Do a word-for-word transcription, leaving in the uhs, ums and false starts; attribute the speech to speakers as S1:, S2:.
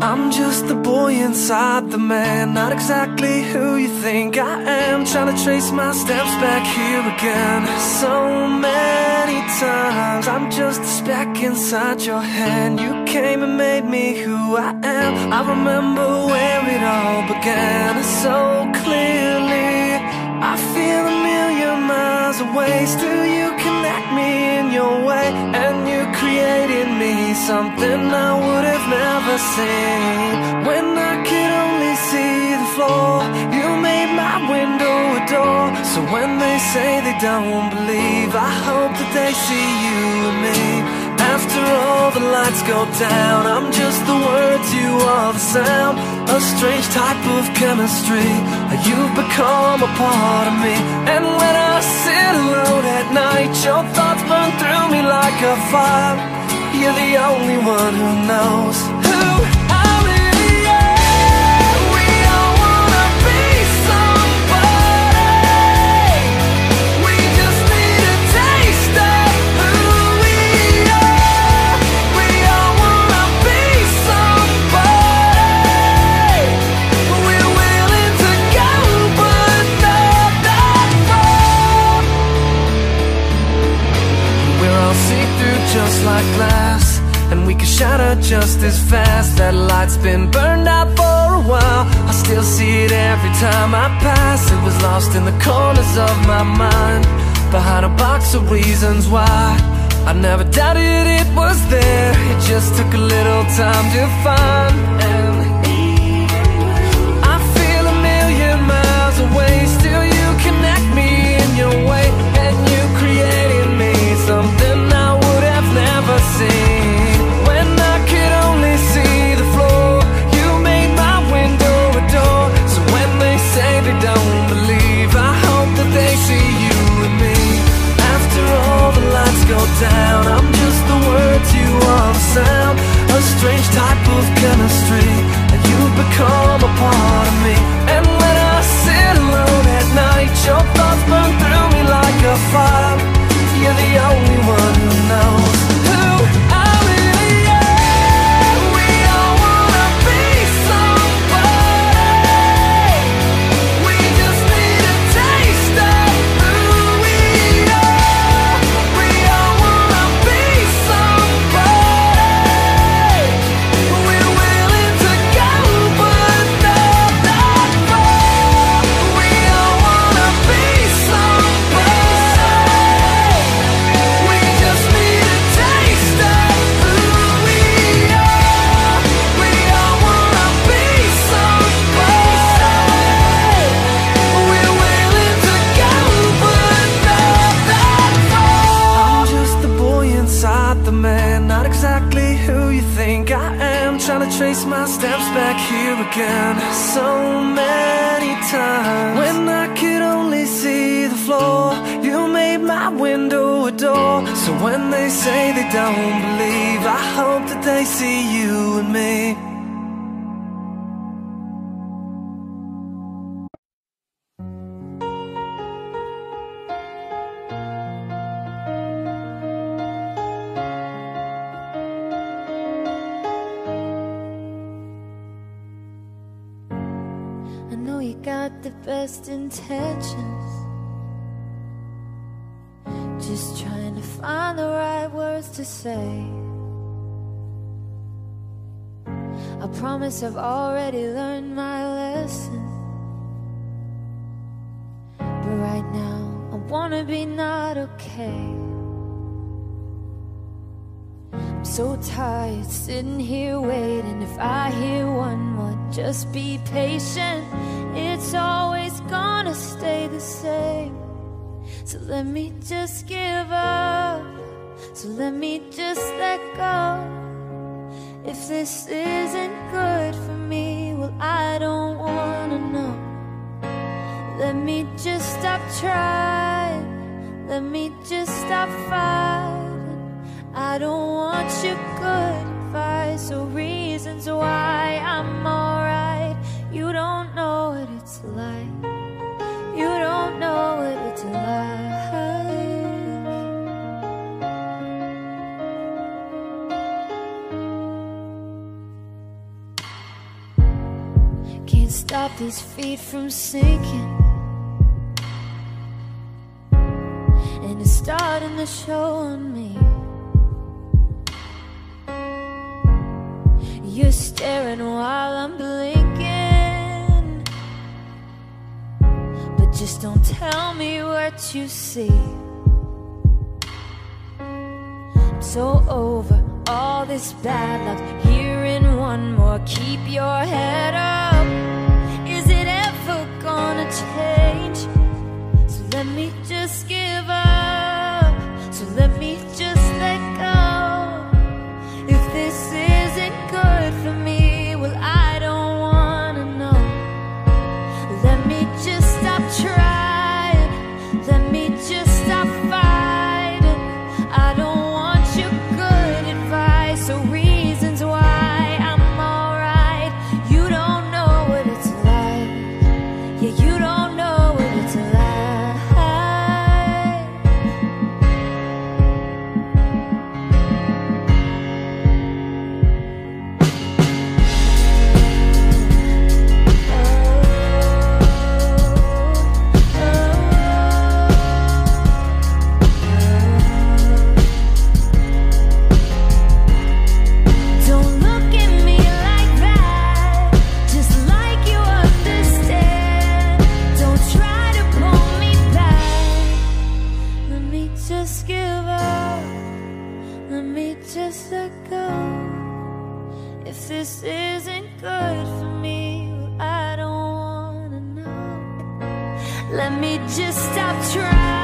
S1: I'm just the boy inside the man, not exactly who you think I am. Trying to trace my steps back here again. So many times I'm just a speck inside your hand. You came and made me who I am. I remember where it all began so clearly. I feel a million miles away. Still you connect me in your way, and you created me something I would have never seen. When I could only see the floor, you made my window a door. So when they say they don't believe, I hope that they see you and me. After all the lights go down, I'm just the words, you are the sound. A strange type of chemistry, you've become a part of me. And when I sit alone at night, your thoughts burn through me like a fire. You're the only one who knows who I really am. We all wanna be somebody. We just need a taste of who we are. We all wanna be somebody. We're willing to go, but not that far. We're all see-through just like glass, and we can shatter just as fast. That light's been burned out for a while. I still see it every time I pass. It was lost in the corners of my mind, behind a box of reasons why. I never doubted it was there. It just took a little time to find. And I feel a million miles away. Still you connect me in your way, and you created me something I would have never seen. When I could only see the floor, you made my window a door. So when they say they don't believe, I hope that they see you and me. After all the lights go down, I'm just the words, you are the sound. A strange type of chemistry, and you've become a part of me. And when I sit alone at night, your thoughts burn through me like a fire. You're the only one who knows who I really am. We all wanna be somebody. We just need a taste of who we are. We all wanna be somebody. We're willing to go, but not that far. We all wanna be somebody. We just need a taste of who we are. We all wanna be somebody. We're willing to go, but not that far. I'm just the boy inside the man, not exactly who you think I am. Trying to trace my steps back here again. So many times when I could only see the floor, you made my window a door. So when they say they don't believe, I hope that they see you and me.
S2: I know you got the best intentions, just trying to find the right words to say. I promise I've already learned my lesson, but right now I wanna be not okay. I'm so tired sitting here waiting. If I hear one more, just be patient. It's always gonna stay the same. So let me just give up. So let me just let go. If this isn't good for me, well, I don't wanna know. Let me just stop trying. Let me just stop fighting. I don't want your good advice or reasons why I'm alright. You don't know what it's like. You don't know what it's like. stop these feet from sinking, and it's starting to show on me. You're staring while I'm blinking, but just don't tell me what you see. I'm so over all this bad luck, hearing one more, keep your head up. Is it ever gonna change? So let me just give up, so let me just let go. If this isn't good for me, well, I don't wanna know. Let me just stop trying, let me just stop fighting. I don't want your good advice or reasons why I'm alright. You don't know what it's like, yeah, you don't know what it's like. Don't look at me like that, just like you understand. Don't try to pull me back. Let me just give up, let me just let go. If this isn't good for me, well, I don't wanna know. Let me just stop trying.